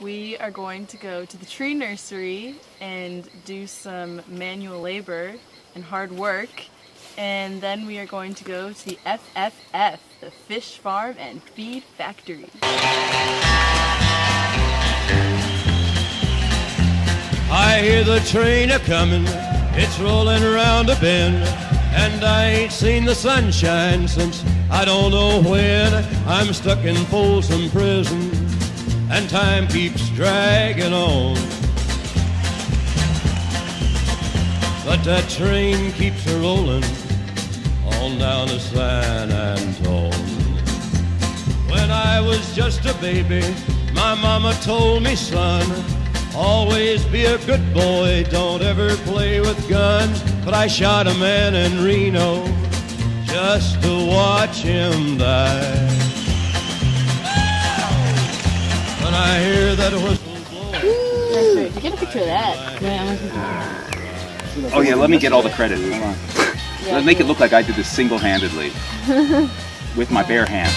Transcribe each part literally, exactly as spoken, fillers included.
we are going to go to the tree nursery and do some manual labor and hard work, and then we are going to go to the F F F, the Fish Farm and Feed Factory. I hear the train a-comin', it's rolling around a bend, and I ain't seen the sunshine since I don't know when. I'm stuck in Folsom Prison, and time keeps dragging on. But that train keeps a-rollin' on down to San Antone. When I was just a baby, my mama told me, son, always be a good boy, don't ever play with guns. But I shot a man in Reno just to watch him die. When I hear that whistle blow. You get a picture of that. Oh yeah, let me get all the credit. Hold on. Yeah, Let's make it look like I did this single-handedly with my bare hand.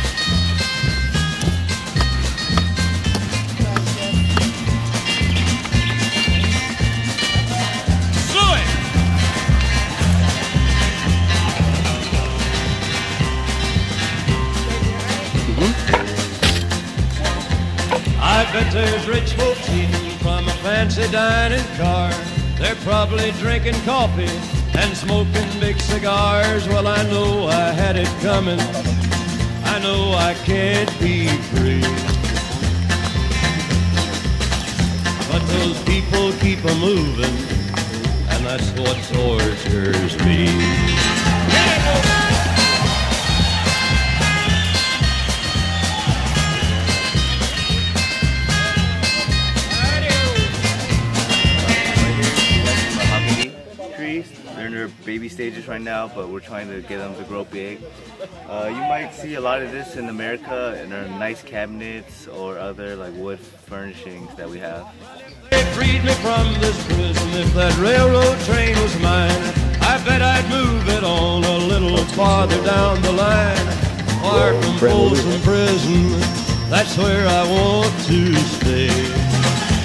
I bet there's rich folks eating from a fancy dining car. They're probably drinking coffee and smoking big cigars. Well, I know I had it coming. I know I can't be free. But those people keep a moving, and that's what tortures me. They're in their baby stages right now, but we're trying to get them to grow big. Uh, you might see a lot of this in America in our nice cabinets or other like wood furnishings that we have. They freed me from this prison. If that railroad train was mine, I bet I'd move it on a little farther down the line. Far from Folsom Prison, that's where I want to stay.